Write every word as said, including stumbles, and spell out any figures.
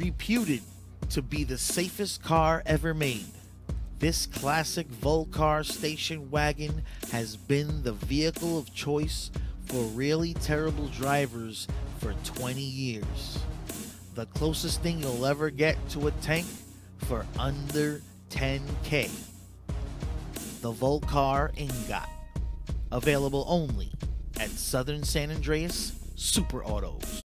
Reputed to be the safest car ever made, this classic Vulcar station wagon has been the vehicle of choice for really terrible drivers for twenty years. The closest thing you'll ever get to a tank for under ten K. The Vulcar Ingot. Available only at Southern San Andreas Super Autos.